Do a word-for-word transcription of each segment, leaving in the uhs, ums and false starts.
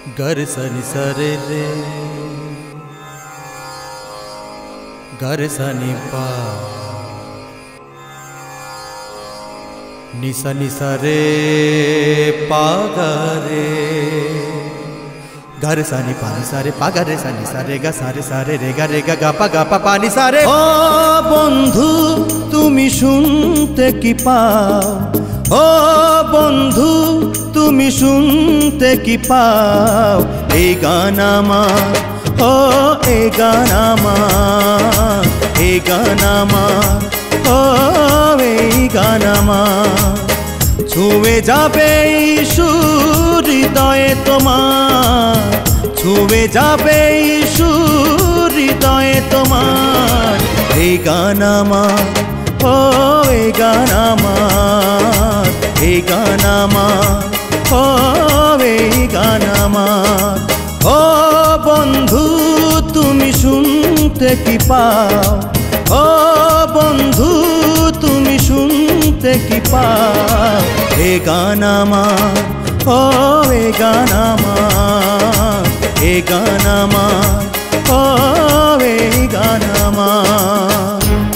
गर सनि सरे रे गर सनि पा नि सनि सरे पा गा रे गर सनि पा नि सारे पा गा रे सनि सारे गा सारे सारे रे गा रे गा गा पा गा पा पा नि सारे। ओ बंधु तुमी शुनते कि पाओ, ओ बंधु तुमी शुनते कि पाओ ए गान आमार, ओ ए गान आमार, ए गान आमार, ओ ए गान आमार। छुए जाबे सुर हृदये तोमार, छुए जाबे सुर हृदये तोमार ए गान आमार, ओ ए गान आमार, ए गान आमार, ओ ए गान आमार। ओ बंधु तुमी शुनते कि पाओ, ओ बंधु तुमी शुनते कि पाओ ए गान आमार, ओ ए गान आमार, ए गान आमार, ओ ए गान आमार।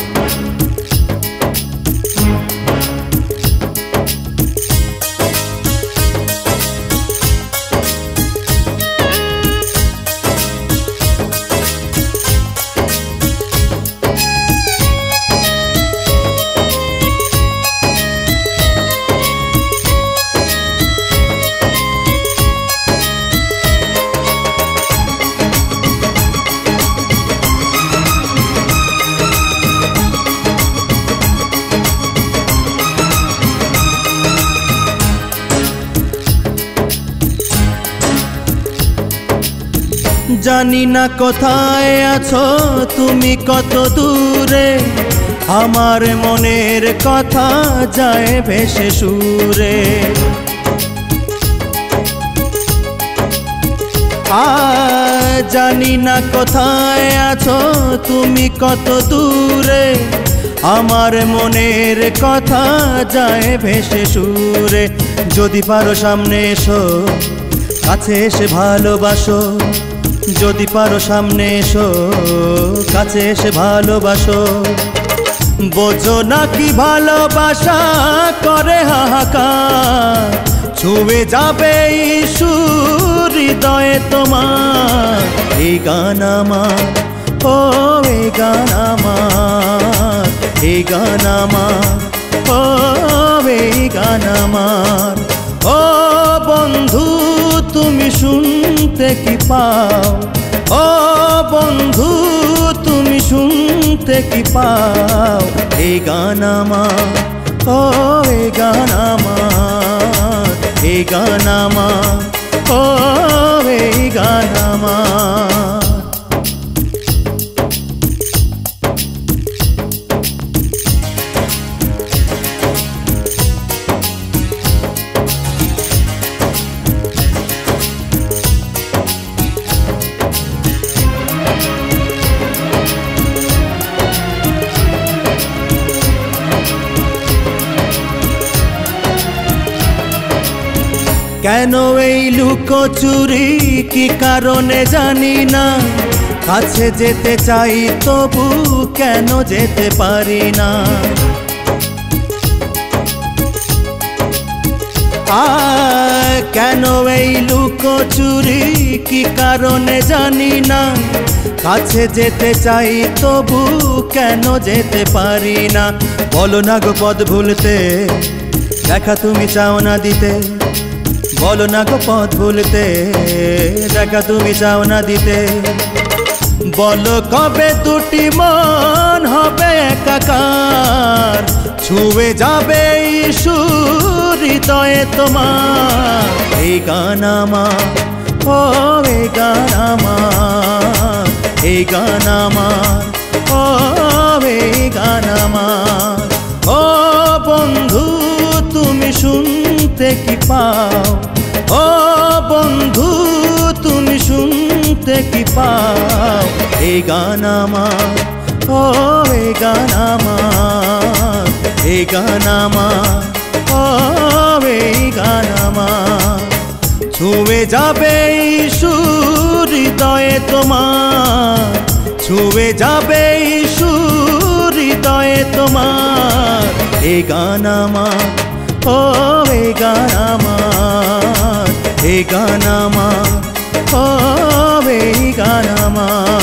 जानी ना कोथाय आछो तुमी कत दूरे, आमार मनेर कथा जाए भेसे सुरे। आ जानी ना कोथाय आछो तुमी कत दूरे, आमार मनेर कथा जाए भेसे सुरे। जोदि पारो सामने एसो काछे एसे भालोबासो, যদি পারো সামনে এসো কাছে এসে ভালোবাসো। বোঝো নাকি ভালোবাসা করে হাহাকার, ছুঁয়ে যাবে সুর হৃদয়ে তোমার এই গান আমার, ও এই গান আমার, এই গান আমার, ও এই গান আমার। ও বন্ধু তুমি শুনতে কি পাও, ও বন্ধু তুমি শুনতে কি পাও এই গান আমার, ও এই গান আমার, এই গান আমার, ও এই গান আমার। কেন এই লুকোচুরি কি কারণে জানি না, কাছে যেতে চাই তবু কেন যেতে পারি না। আ কেন এই লুকোচুরি কি কারণে জানি না, কাছে যেতে চাই তবু কেন যেতে পারি না। বলো না গো পথ ভুলতে, দেখা তুমি চাও না দিতে, বলো না গো পথ ভুলতে, দেখা তুমি চাও না দিতে। বলো কবে দুটি মন হবে একাকার, ছুঁয়ে যাবে সুর হৃদয়ে তোমার এই গান আমার, ও এই গান আমার, এই গান আমার, ও এই গান আমার। ও বন্ধু তুমি শুনতে কি পাও, ও বন্ধু তুমি শুনতে কি পাও এই গান আমার, ও এই গান আমার, এই গান আমার, ও এই গান আমার। ছুঁয়ে যাবে সুর হৃদয়ে তোমার, ছুঁয়ে যাবে সুর হৃদয়ে তোমার। এ গান আমার, ও এ গান আমার, এ গান আমার, ও এ গান আমার।